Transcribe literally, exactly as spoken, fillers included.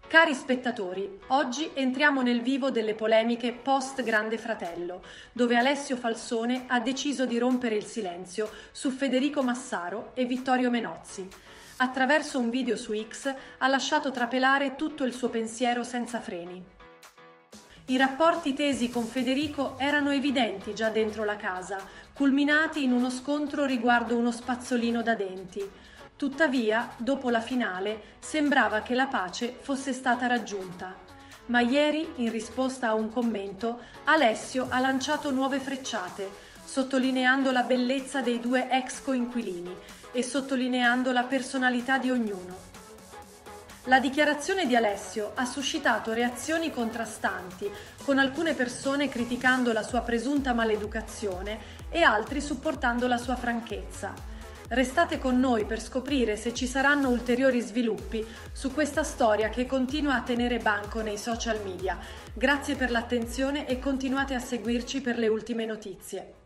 Cari spettatori, oggi entriamo nel vivo delle polemiche post Grande Fratello, dove Alessio Falsone ha deciso di rompere il silenzio su Federico Massaro e Vittorio Menozzi. Attraverso un video su X ha lasciato trapelare tutto il suo pensiero senza freni. I rapporti tesi con Federico erano evidenti già dentro la casa, culminati in uno scontro riguardo uno spazzolino da denti. Tuttavia, dopo la finale, sembrava che la pace fosse stata raggiunta. Ma ieri, in risposta a un commento, Alessio ha lanciato nuove frecciate, sottolineando la bellezza dei due ex coinquilini e sottolineando la personalità di ognuno. La dichiarazione di Alessio ha suscitato reazioni contrastanti, con alcune persone criticando la sua presunta maleducazione e altri supportando la sua franchezza. Restate con noi per scoprire se ci saranno ulteriori sviluppi su questa storia che continua a tenere banco nei social media. Grazie per l'attenzione e continuate a seguirci per le ultime notizie.